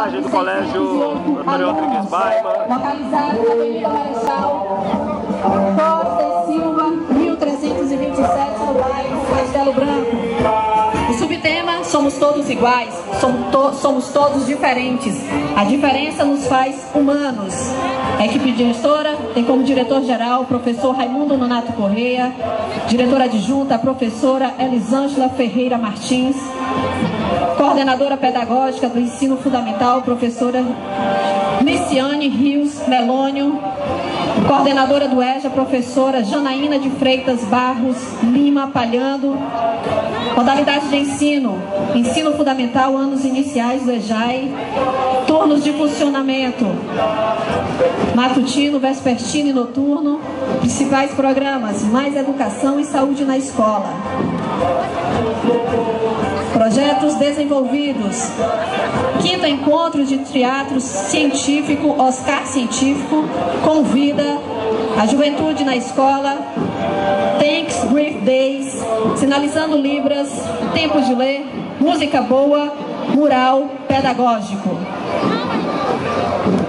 imagem do Colégio Antônio Rodrigues Baima. Localizado na Avenida Marechal Costa e Silva, 1327, no bairro Castelo Branco. O subtema: somos todos iguais, somos todos diferentes. A diferença nos faz humanos. A equipe gestora tem como diretor-geral o professor Raimundo Nonato Correia, diretora adjunta a professora Elisângela Ferreira Martins, coordenadora pedagógica do ensino fundamental, professora Liciane Rios Melônio, coordenadora do EJA, professora Janaína de Freitas Barros Lima Palhando. Modalidade de ensino: ensino fundamental, anos iniciais do EJAI, turnos de funcionamento matutino, vespertino e noturno. Principais programas: mais educação e saúde na escola. Projetos desenvolvidos: quinto encontro de teatro científico, Oscar Científico, convida a juventude na escola. Thanks Brief Days, sinalizando Libras, tempos de ler, música boa, mural pedagógico.